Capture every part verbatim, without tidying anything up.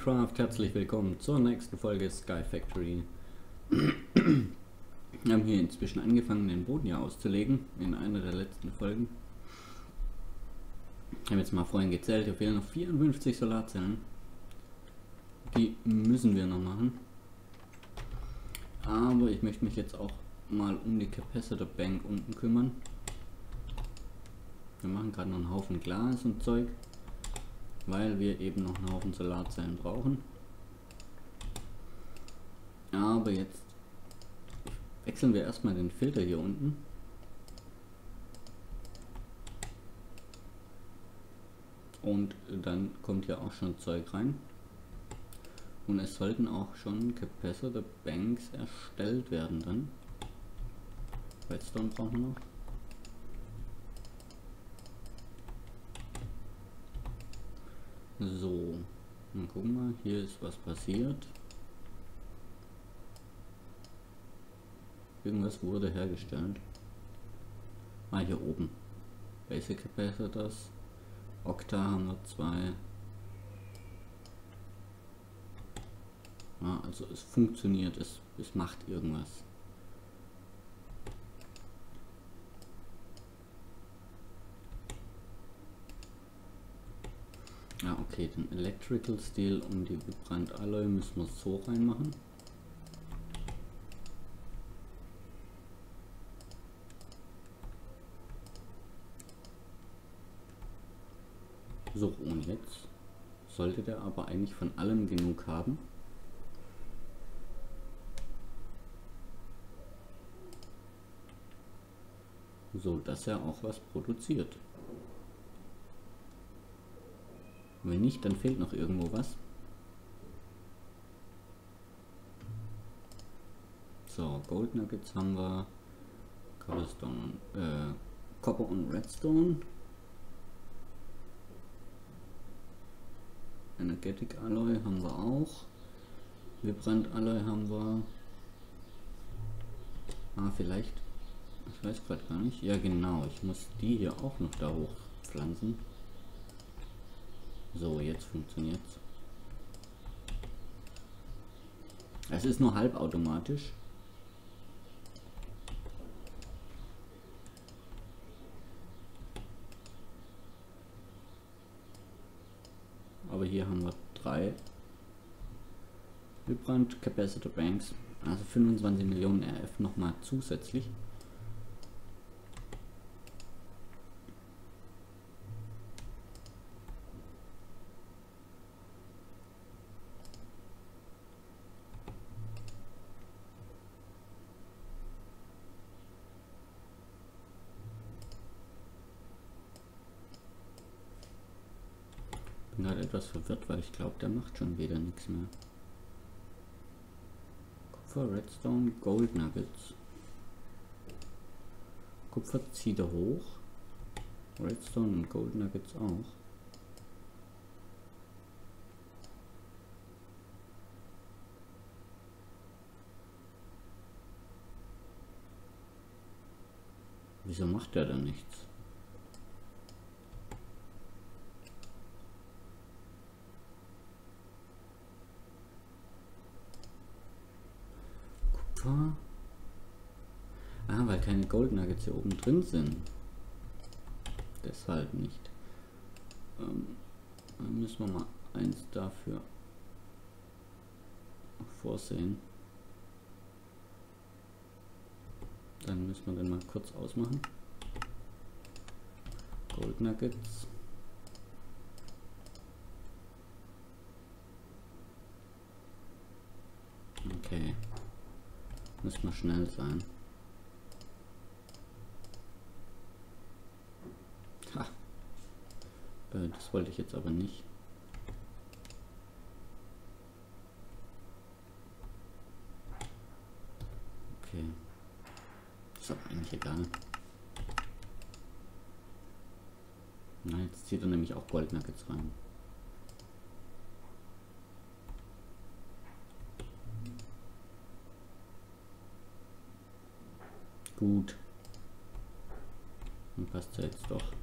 Minecraft, herzlich willkommen zur nächsten Folge Sky Factory. Wir haben hier inzwischen angefangen, den Boden hier auszulegen, in einer der letzten Folgen. Ich habe jetzt mal vorhin gezählt, hier fehlen noch vierundfünfzig Solarzellen. Die müssen wir noch machen. Aber ich möchte mich jetzt auch mal um die Capacitor Bank unten kümmern. Wir machen gerade noch einen Haufen Glas und Zeug, weil wir eben noch einen Haufen Solarzellen brauchen. Aber jetzt wechseln wir erstmal den Filter hier unten. Und dann kommt ja auch schon Zeug rein. Und es sollten auch schon Capacitor Banks erstellt werden dann. Redstone brauchen wir noch. So, dann gucken wir, hier ist was passiert. Irgendwas wurde hergestellt. Ah, hier oben. Basic Capacitors. Octa haben wir zwei. Ja, also es funktioniert, es, es macht irgendwas. Ja, okay, den Electrical Steel und die Vibrant Alloy müssen wir so reinmachen. So, und jetzt sollte der aber eigentlich von allem genug haben. So, dass er auch was produziert. Wenn nicht, dann fehlt noch irgendwo was. So, Gold Nuggets haben wir, Cobblestone, äh, Copper und Redstone. Energetic Alloy haben wir auch. Vibrant Alloy haben wir. Ah, vielleicht. Ich weiß gerade gar nicht. Ja, genau. Ich muss die hier auch noch da hoch pflanzen. So, jetzt funktioniert's. Es ist nur halbautomatisch. Aber hier haben wir drei Vibrant Capacitor Banks, also fünfundzwanzig Millionen R F nochmal zusätzlich. Ich bin gerade etwas verwirrt, weil ich glaube, der macht schon wieder nichts mehr. Kupfer, Redstone, Gold Nuggets. Kupfer zieht er hoch. Redstone und Gold Nuggets auch. Wieso macht er da nichts? Ah, weil keine Gold Nuggets hier oben drin sind. Deshalb nicht. Ähm, dann müssen wir mal eins dafür vorsehen. Dann müssen wir den mal kurz ausmachen. Gold Nuggets. Okay. Müssen wir schnell sein. Ha. Äh, das wollte ich jetzt aber nicht. Okay. Ist aber eigentlich egal. Na, jetzt zieht er nämlich auch Gold Nuggets rein. Gut. Dann passt ja jetzt doch.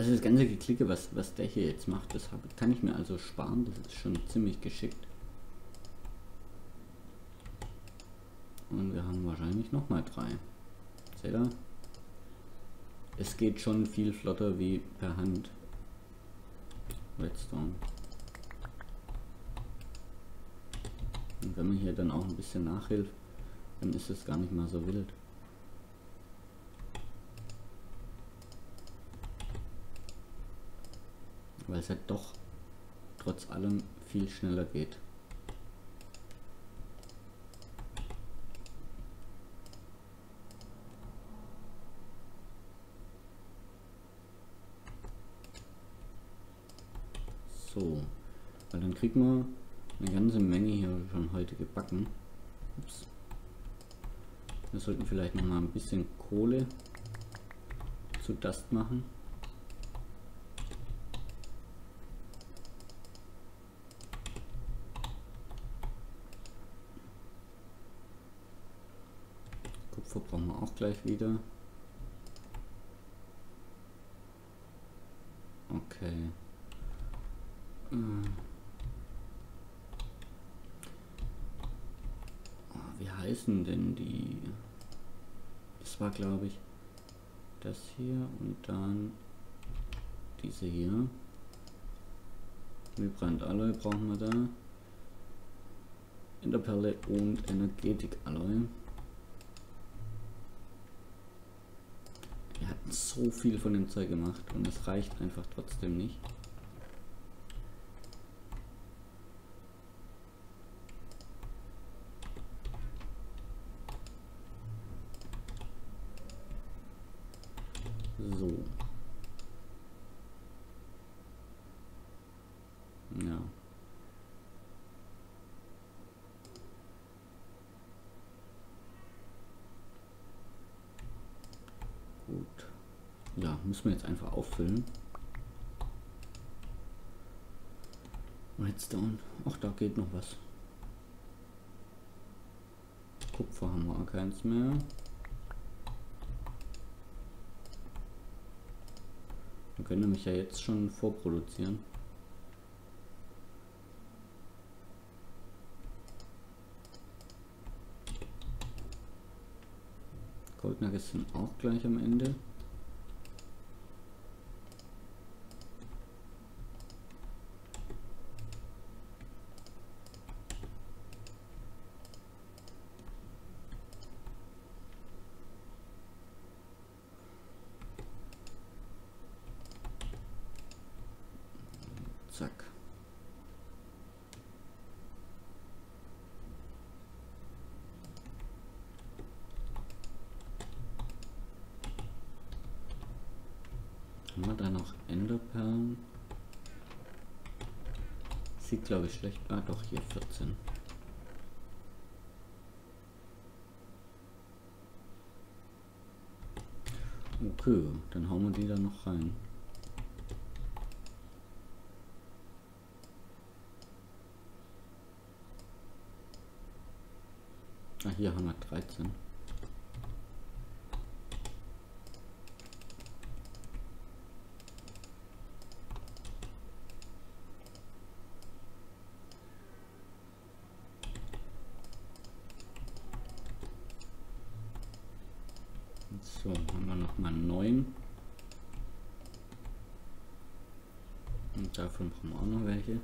Also das ganze Geklicke, was, was der hier jetzt macht, das hab, kann ich mir also sparen. Das ist schon ziemlich geschickt. Und wir haben wahrscheinlich noch mal drei. Seht ihr? Es geht schon viel flotter wie per Hand. Redstone. Und wenn man hier dann auch ein bisschen nachhilft, dann ist es gar nicht mal so wild. Weil es halt doch trotz allem viel schneller geht. So, weil dann kriegt man eine ganze Menge hier schon heute gebacken. Ups. Wir sollten vielleicht noch mal ein bisschen Kohle zu Dust machen. Kupfer brauchen wir auch gleich wieder. Okay. Oh, wie heißen denn die? Das war, glaube ich, das hier und dann diese hier. Vibrant Alloy brauchen wir da. Enderperle und Energetik Alloy. Wir hatten so viel von dem Zeug gemacht und es reicht einfach trotzdem nicht. So. Ja. Gut. Ja, müssen wir jetzt einfach auffüllen. Redstone. Ach, da geht noch was. Kupfer haben wir auch keins mehr. Wir können nämlich ja jetzt schon vorproduzieren. Goldnuggets sind auch gleich am Ende. Zack. Haben wir da noch Enderperlen? Sieht glaube ich schlecht. Ah doch, hier vierzehn. Okay, dann hauen wir die da noch rein. Ah, hier haben wir dreizehn. So, haben wir noch mal neun. Und davon brauchen wir auch noch welche.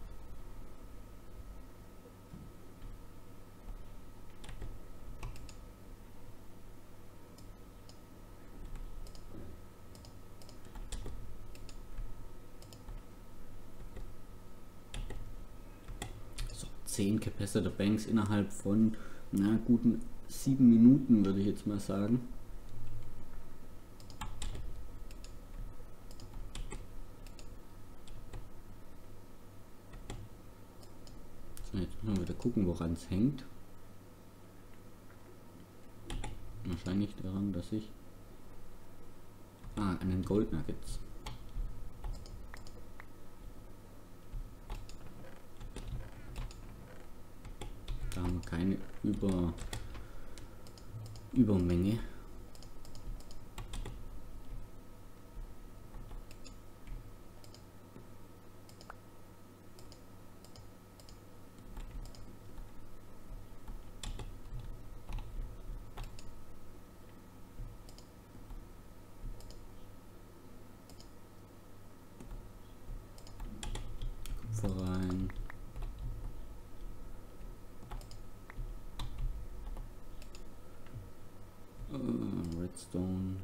So, zehn Capacitor Banks innerhalb von na, guten sieben Minuten, würde ich jetzt mal sagen. Jetzt müssen wir wieder gucken, woran es hängt. Wahrscheinlich daran, dass ich... Ah, an den Gold Nuggets. Da haben wir keine Über... Übermenge. Redstone.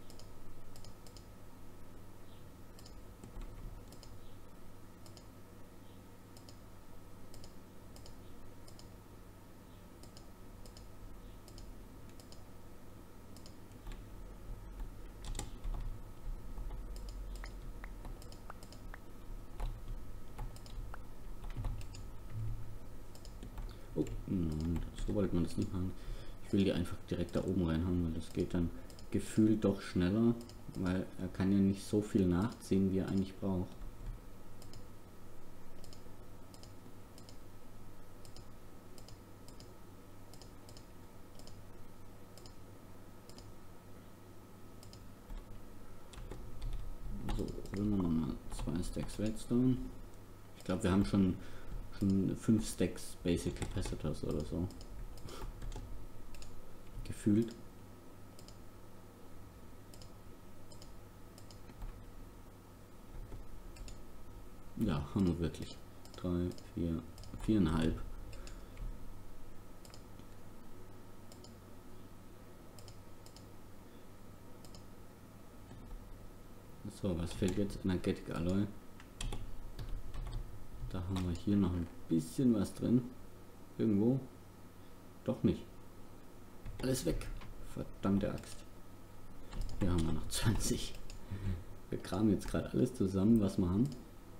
Oh, nein, so wollte man das nicht machen. Ich will die einfach direkt da oben reinhauen, weil das geht dann gefühlt doch schneller, weil er kann ja nicht so viel nachziehen, wie er eigentlich braucht. So, holen wir nochmal zwei Stacks Redstone. Ich glaube, wir haben schon schon fünf Stacks Basic Capacitors oder so. Gefühlt. Ja, haben wir wirklich. Drei, vier, viereinhalb. So, was fehlt jetzt? Energetic Alloy. Da haben wir hier noch ein bisschen was drin. Irgendwo. Doch nicht. Alles weg. Verdammte Axt. Hier haben wir noch zwanzig. Wir kramen jetzt gerade alles zusammen, was wir haben.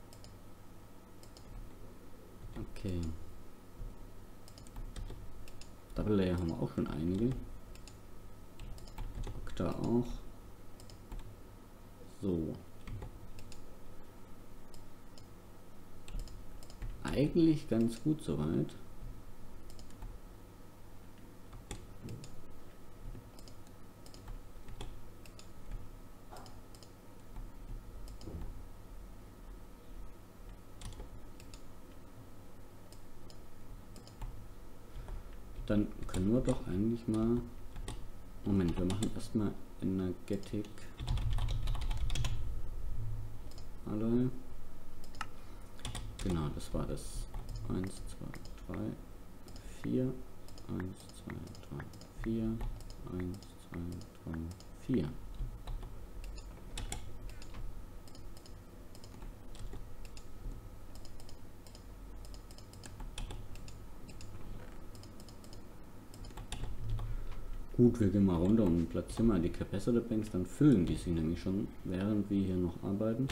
Okay. Double Layer haben wir auch schon einige. Da auch. So. Eigentlich ganz gut soweit. Dann können wir doch eigentlich mal... Moment, wir machen erstmal Energetic Alloy. Genau, das war das. eins, zwei, drei, vier. eins, zwei, drei, vier. eins, zwei, drei, vier. Gut, wir gehen mal runter und platzieren mal die Capacitor Banks, dann füllen die sich nämlich schon, während wir hier noch arbeiten.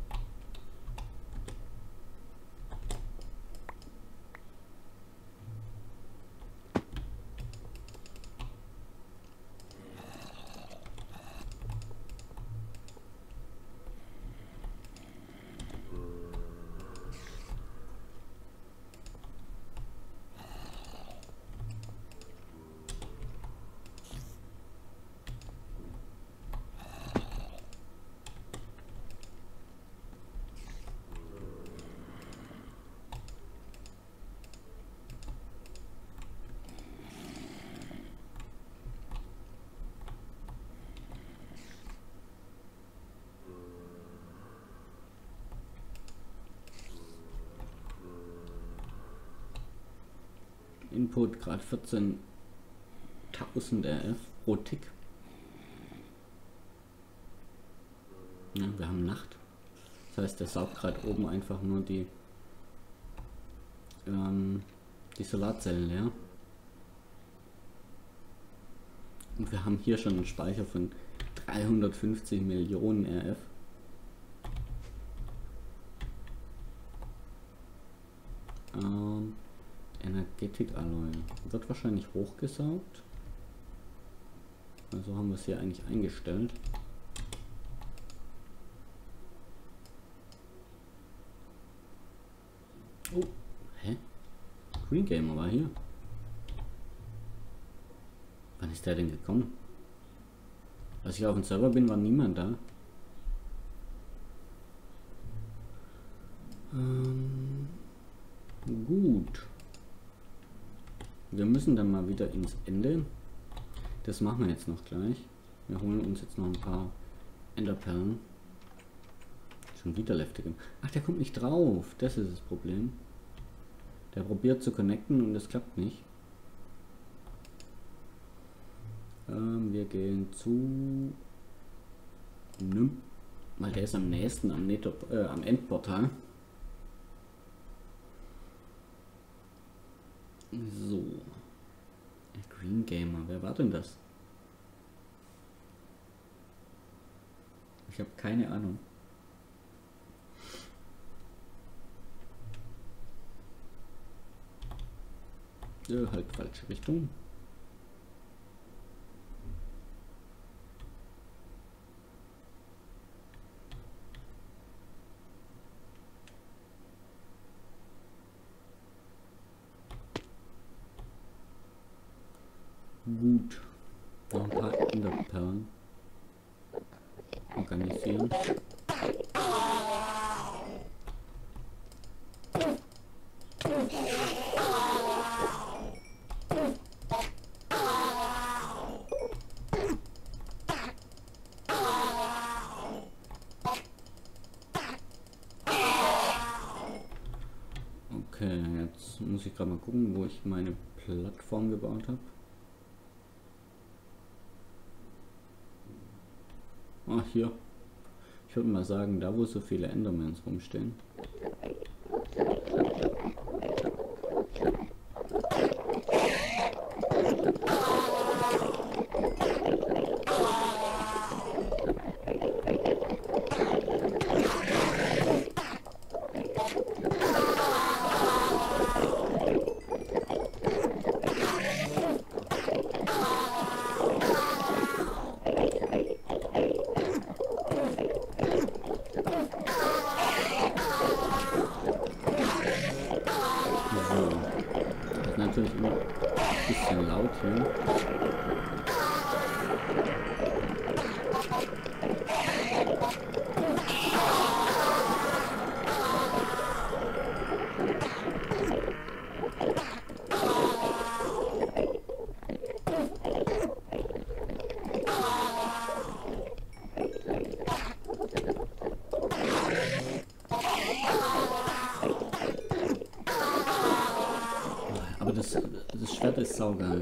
Input gerade vierzehntausend R F pro Tick. Ja, wir haben Nacht. Das heißt, der saugt gerade oben einfach nur die, ähm, die Solarzellen leer. Und wir haben hier schon einen Speicher von dreihundertfünfzig Millionen R F. Ähm, Energetic Alloy wird wahrscheinlich hochgesaugt. Also haben wir es hier eigentlich eingestellt. Oh, hä? Green Gamer war hier. Wann ist der denn gekommen? Als ich auf dem Server bin, war niemand da. Ähm, gut. Wir müssen dann mal wieder ins Ende. Das machen wir jetzt noch gleich. Wir holen uns jetzt noch ein paar Enderperlen. Schon wieder Leftigen. Ach, der kommt nicht drauf. Das ist das Problem. Der probiert zu connecten und es klappt nicht. Ähm, wir gehen zu Nym, weil der ist am nächsten am, Netto, äh, am Endportal. So. Green Gamer, wer war denn das? Ich habe keine Ahnung. Ja, halt falsche Richtung. Gut. Noch ein paar Enderperlen organisieren. Okay, jetzt muss ich gerade mal gucken, wo ich meine Plattform gebaut habe. Ah, hier. Ich würde mal sagen, da wo so viele Endermans rumstehen. Natürlich immer ein bisschen laut hier. Aber das, das Schwert ist saugeil.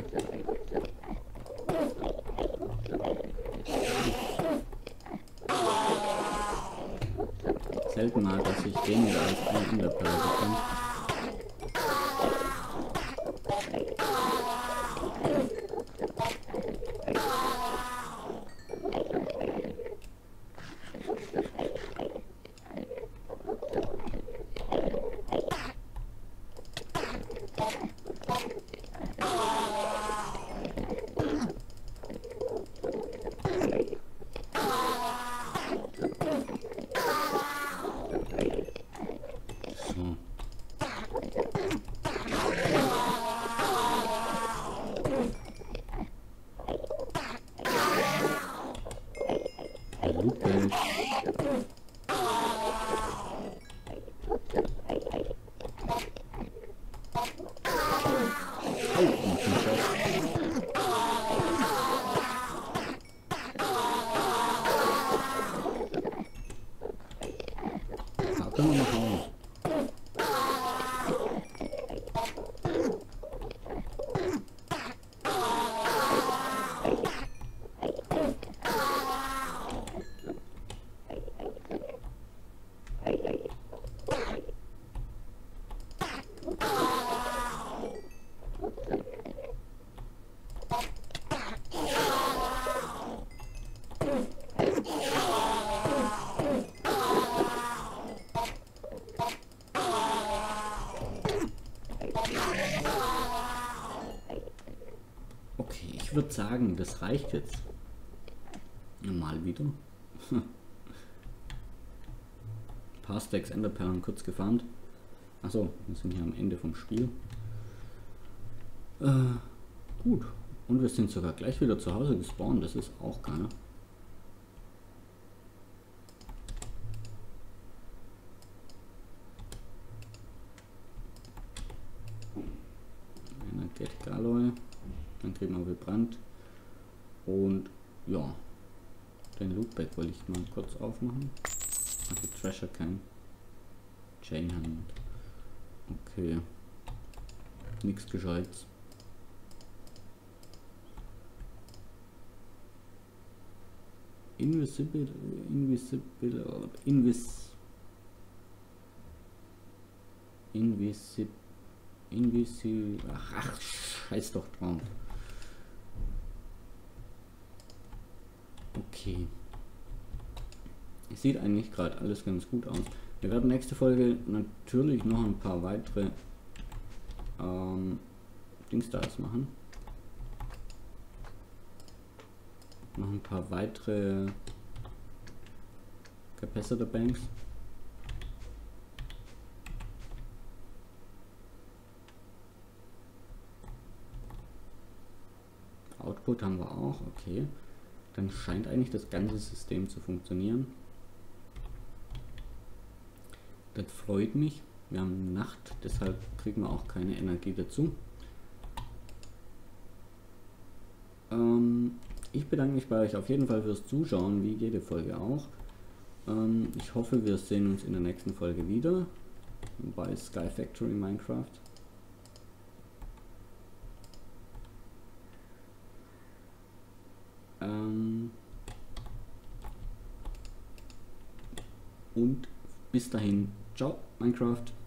Selten mal, dass ich weniger als eine Enderperle bekomme. Können wir noch hauen. Okay, ich würde sagen, das reicht jetzt. Mal wieder. Ein paar Stacks Enderperlen kurz gefarmt. Achso, wir sind hier am Ende vom Spiel. Äh, gut. Und wir sind sogar gleich wieder zu Hause gespawnt. Das ist auch geil. Energetic Alloy. Dann kriegen wir Vibrant. Und ja, den Lootbag wollte ich mal kurz aufmachen. Also Treasure Can. Chainhand. Okay. Nichts Gescheites. Invisible, Invisible, Invis, Invisible, Invisible, ach, ach, scheiß doch drauf. Okay. Es sieht eigentlich gerade alles ganz gut aus. Wir werden nächste Folge natürlich noch ein paar weitere ähm, Dingstars machen. Noch ein paar weitere Capacitor Banks. Output haben wir auch, okay. Dann scheint eigentlich das ganze System zu funktionieren. Das freut mich. Wir haben Nacht, deshalb kriegen wir auch keine Energie dazu. Ähm, ich bedanke mich bei euch auf jeden Fall fürs Zuschauen, wie jede Folge auch. Ähm, ich hoffe, wir sehen uns in der nächsten Folge wieder bei Sky Factory Minecraft. Ähm, und bis dahin, ciao Minecraft.